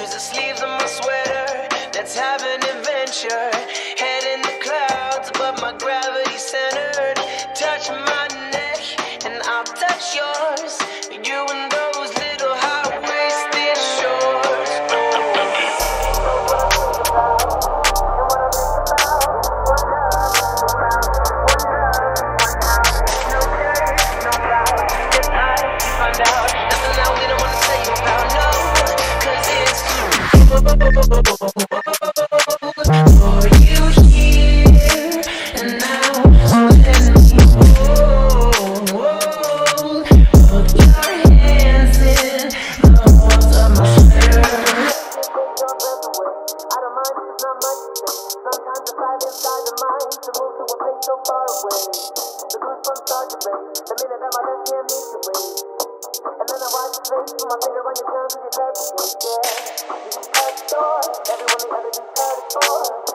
Squeeze the sleeves of my sweater. Let's have an adventure. Head in the clouds, but my gravity centered. Touch my neck, and I'll touch yours. You and those little high-waisted shorts. Find out nothing that we don't wanna tell you about, no, 'cause it's are you here and now? So let me hold put your hands in the holds of my sweater. I don't mind if it's not much to say. Sometimes I fight inside the mind to move to a place so far away. The goosebumps start to raise the minute that my left hand meets your waist. And then I watch your face, put my finger on your tongue, cause you're perfect, yeah. You can touch door, everyone the other just had it for.